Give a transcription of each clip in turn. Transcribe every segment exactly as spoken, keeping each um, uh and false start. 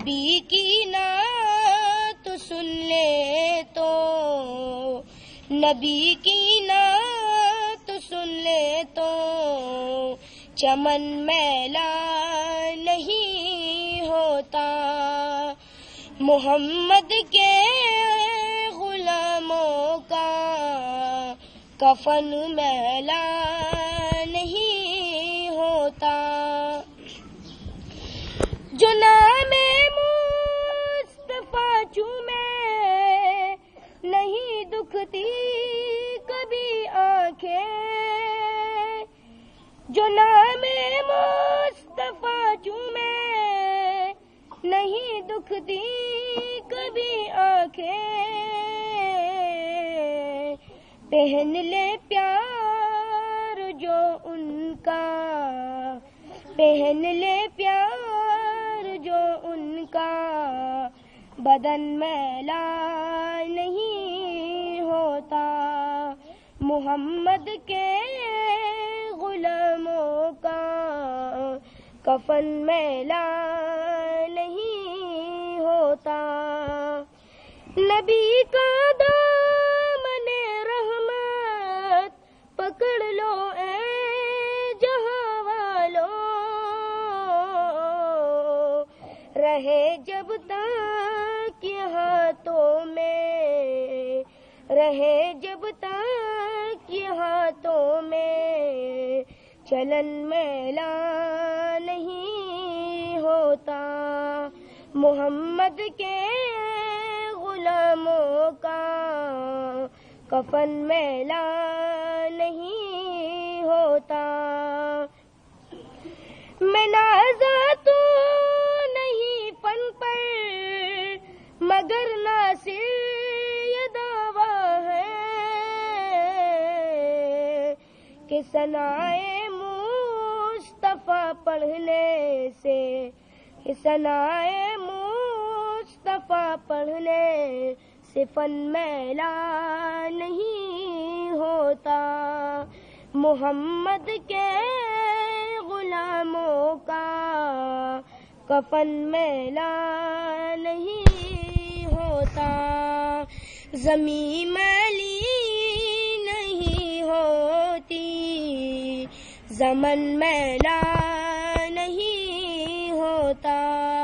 نبی کی نعت سن لے تو نبی کی نعت سن لے تو چمن میلا نہیں ہوتا. محمد کے غلاموں کا کفن میلا نہیں ہوتا. جو نام مصطفیٰ چومے نہیں دکھتی کبھی آنکھیں. جو نام مصطفیٰ چومے نہیں دکھتی کبھی آنکھیں. پہن لے پیار جو ان کا پہن لے پیار جو ان کا بدن میلا نہیں ہوتا. محمد کے غلاموں کا کفن میلا نہیں ہوتا. نبی کا دامن رحمت پکڑ لو اے جہاں والو. رہے جب تک یہ ہاتھوں میں رہے جب تک یہ ہاتھوں میں چلن میلا نہیں ہوتا. محمد کے غلاموں کا کفن میلا نہیں ہوتا. میں نازا تو نہیں فن پر مگر ناصر یہ دعویٰ ہے کہ ثنائے مصطفیٰ پڑھنے سے کہ ثنائے مصطفیٰ پڑھنے سے فن میلا نہیں ہوتا. محمد کے غلاموں کا کفن میلا نہیں ہوتا. زمین میلی نہیں ہوتی زمن میلا نہیں ہوتا.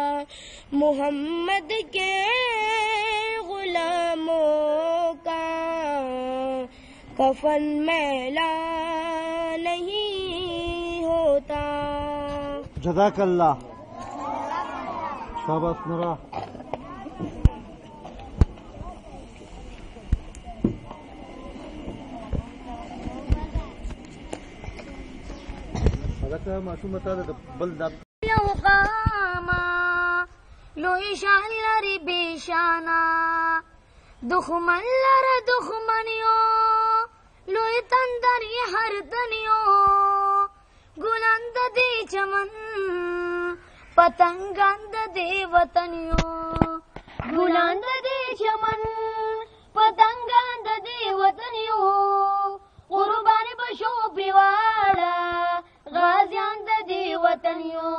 محمد کے غلاموں کا کفن میلا نہیں ہوتا. جزاک اللہ. شاباش نورا. معصوم بتا دے بل دا لوی شان لري بشانا دخمن لر دخمنیو لوی تندری هر دنیو گلند دی چمن پتنگند دی وطنیو گلند دی چمن پتنگند دی وطنیو قربان بشو پریواڑا غازیان دی وطنیو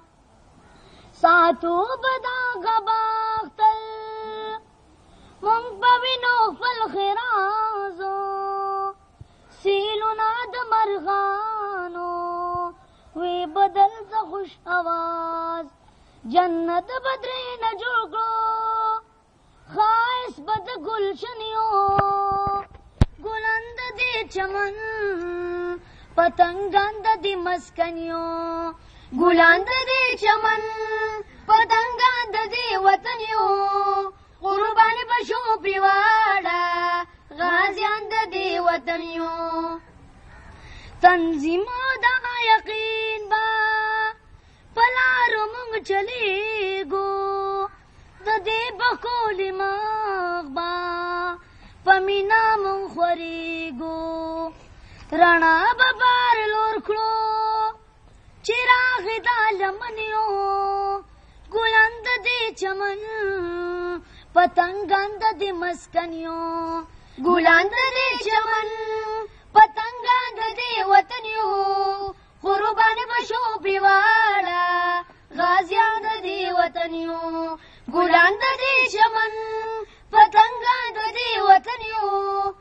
ساتو بدا گباختل منگ بوینو فالخرازو سیلونا دمرغانو وی بدل ز خوش آواز جنت بدری نجوگو خائص بد گلشنیو گلند دی چمن پتنگند دی مسکنیو گلند دی چمن پتنگند دی وطنیو قربان بشو پریواڑا غازیان دی وطنیو تنظیم دا یقین با پلارو منگ چلی گو دا دی بکولی مغ با پمینا منگ خوری گو رنا ببار لور کھلو چراغ دا لمنیو گلند دی چمن پتنگند دی مسکنیو گلند دی چمن پتنگند دی وطنیو قربان بشو پریواڑا غازیان دی وطنیو وطن یو ګلان د دې چمن پتنګان د دې وطن یو